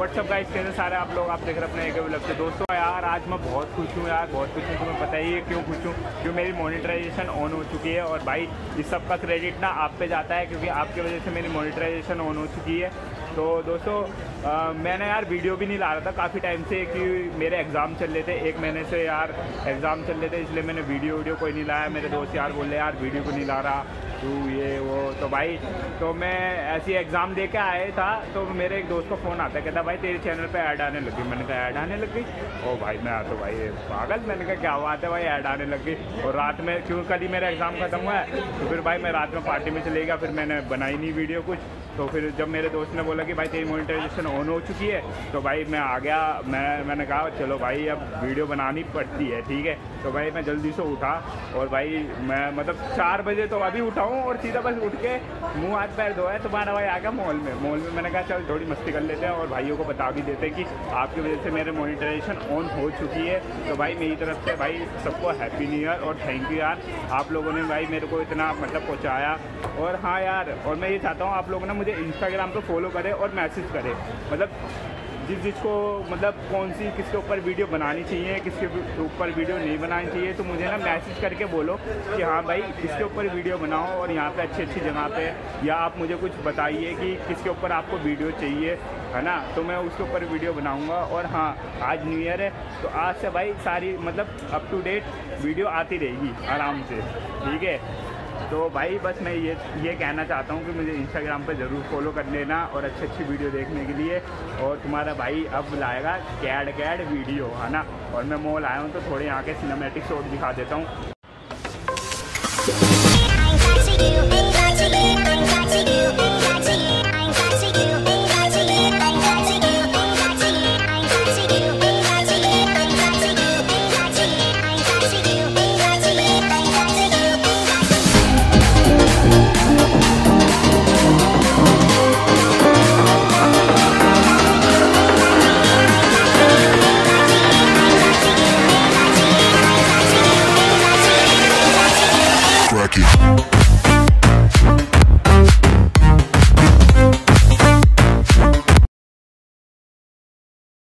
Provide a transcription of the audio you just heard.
WhatsApp guys, कैसे सारे आप लोग, आप देख रहे अपने एक व्लॉग से। दोस्तों यार आज मैं बहुत खुश हूँ यार, बहुत खुश हूँ। तुम्हें पता ही है क्यों खुश हूँ, क्यों मेरी मोनेटाइजेशन ऑन हो चुकी है। और भाई इस सब का क्रेडिट ना आप पे जाता है, क्योंकि आपकी वजह से मेरी मोनेटाइजेशन ऑन हो चुकी है। तो दोस्तों मैंने यार वीडियो भी नहीं ला रहा था काफ़ी टाइम से, कि मेरे एग्ज़ाम चल रहे थे, 1 महीने से यार एग्ज़ाम चल रहे थे, इसलिए मैंने वीडियो कोई नहीं लाया। मेरे दोस्त यार बोले यार वीडियो को नहीं ला रहा तू, ये वो। तो भाई तो मैं ऐसी एग्ज़ाम दे के आया था, तो मेरे एक दोस्त को फ़ोन आता है, कहता भाई तेरे चैनल पे ऐड आने लगी। मैंने कहा ऐड आने लग गई? ओ भाई मैं तो भाई पागल, मैंने कहा क्या बात है भाई ऐड आने लग गई। और रात में, क्यों कल ही मेरा एग्ज़ाम ख़त्म हुआ है, तो फिर भाई मैं रात में पार्टी में चले गया, फिर मैंने बनाई नहीं वीडियो कुछ। तो फिर जब मेरे दोस्त ने बोला कि भाई तेरी मोनेटाइजेशन ऑन हो चुकी है, तो भाई मैं आ गया। मैंने कहा चलो भाई अब वीडियो बनानी पड़ती है, ठीक है। तो भाई मैं जल्दी से उठा, और भाई मैं मतलब 4 बजे तो अभी उठा हूँ, और सीधा बस उठ के मुंह हाथ पैर धोया, तुम्हारा भाई आ गया मॉल में। मैंने कहा चल थोड़ी मस्ती कर लेते हैं, और भाइयों को बता भी देते हैं कि आपकी वजह से मेरे मोनेटाइजेशन ऑन हो चुकी है। तो भाई मेरी तरफ से भाई सबको हैप्पी न्यू ईयर, और थैंक यू यार, आप लोगों ने भाई मेरे को इतना मतलब पहुँचाया। और हाँ यार, और मैं ये चाहता हूँ आप लोगों ने मुझे इंस्टाग्राम पे फॉलो करें और मैसेज करें, मतलब जिसको मतलब कौन सी किसके ऊपर वीडियो बनानी चाहिए, किसके ऊपर वीडियो नहीं बनानी चाहिए, तो मुझे ना मैसेज करके बोलो कि हाँ भाई इसके ऊपर वीडियो बनाओ, और यहाँ पे अच्छी जगह पे, या आप मुझे कुछ बताइए कि किसके ऊपर आपको वीडियो चाहिए, है ना, तो मैं उसके ऊपर वीडियो बनाऊँगा। और हाँ आज न्यू ईयर है, तो आज से भाई सारी मतलब अप टू डेट वीडियो आती रहेगी आराम से, ठीक है। तो भाई बस मैं ये कहना चाहता हूँ कि मुझे इंस्टाग्राम पे ज़रूर फॉलो कर लेना, और अच्छी वीडियो देखने के लिए। और तुम्हारा भाई अब लाएगा कैड वीडियो, है ना। और मैं मॉल आया हूँ, तो थोड़े यहाँ के सिनेमैटिक शॉट दिखा देता हूँ। Rocky.